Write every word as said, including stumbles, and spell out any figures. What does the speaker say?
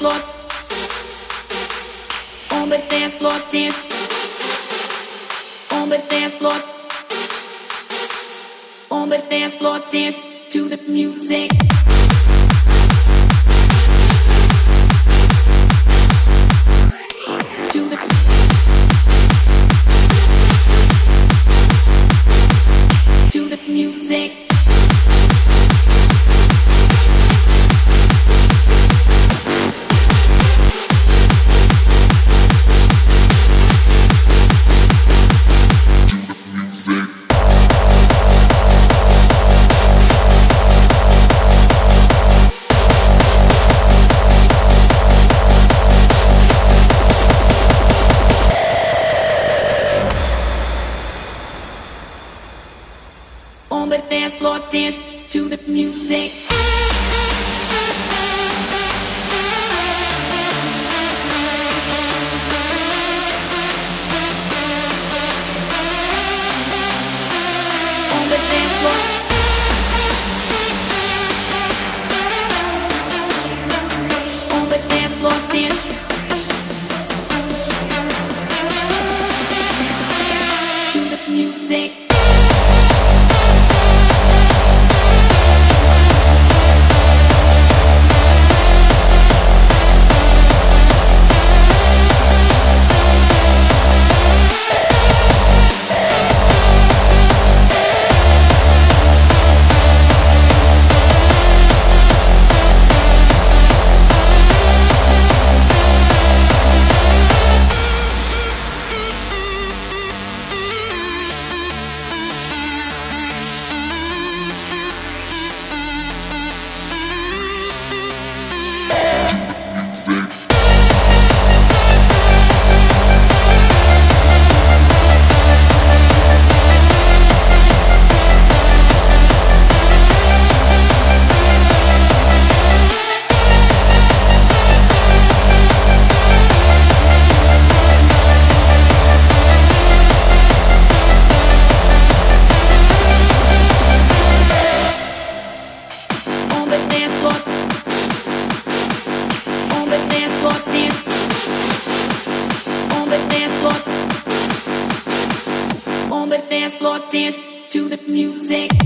floor, on the dance floor, dance, on the dance floor, on the dance floor, dance to the music. To the to the music. On the dance floor, dance to the music. On the dance floor. On the dance floor, dance. To the music. On the dance floor, dance to the music.